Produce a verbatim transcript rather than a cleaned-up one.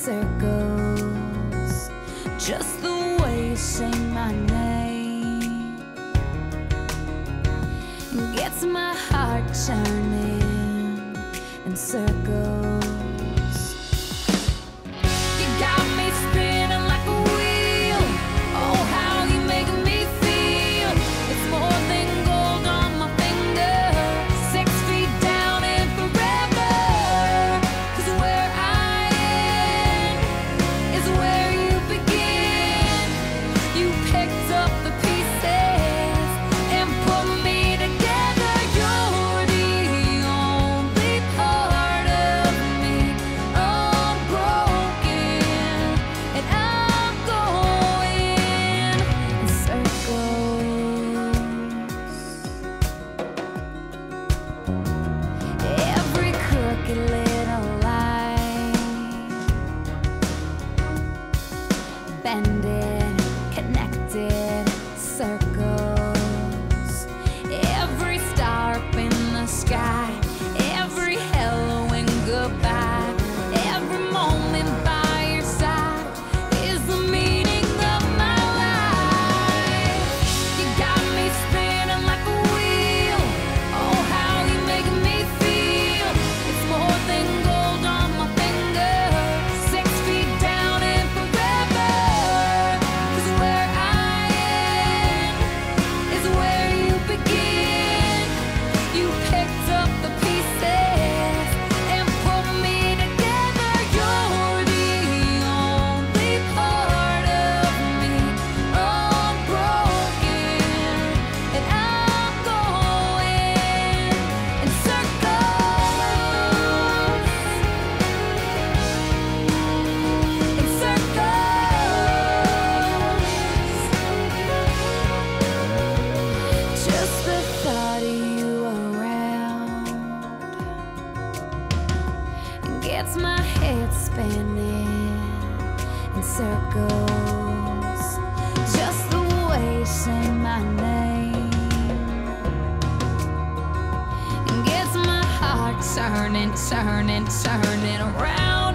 circles, just the way you say my name gets my heart turning in circles. You got me spinning like a wheel. Oh, how you make me feel. It's more than gold on my finger, six feet down and forever. 'Cause where I end is where you begin. You picked up the pieces and put me together. You're the only part of me unbroken, and I'm going in circles. Every crooked little line, bended, connected circles. Every star up in the sky, every halloween goodbye, every moment by your side is the meaning of my life. You got me spinning like a wheel. Oh, how you make me feel. It's more than gold on my finger, six feet down and forever. 'Cause where I end is where you begin. You picked up the pieces and put me together. You're the only part of me unbroken, and I'm going in circles, in circles. Just the thought of you around gets my head spinning in circles. Just the way you say my name gets my heart turning, turning, turning around